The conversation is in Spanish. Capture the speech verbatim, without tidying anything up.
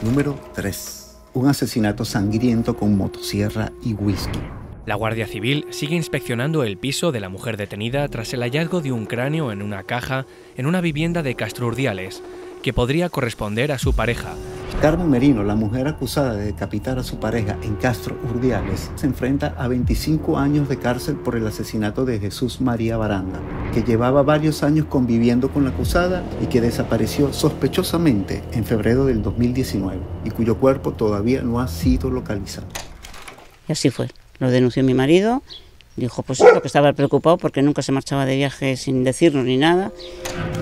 Número tres. Un asesinato sangriento con motosierra y whisky. La Guardia Civil sigue inspeccionando el piso de la mujer detenida tras el hallazgo de un cráneo en una caja en una vivienda de Castro Urdiales, que podría corresponder a su pareja. Carmen Merino, la mujer acusada de decapitar a su pareja en Castro Urdiales, se enfrenta a veinticinco años de cárcel por el asesinato de Jesús María Baranda, que llevaba varios años conviviendo con la acusada y que desapareció sospechosamente en febrero del dos mil diecinueve y cuyo cuerpo todavía no ha sido localizado. Y así fue. Lo denunció mi marido, dijo pues eso, que estaba preocupado porque nunca se marchaba de viaje sin decirnos ni nada.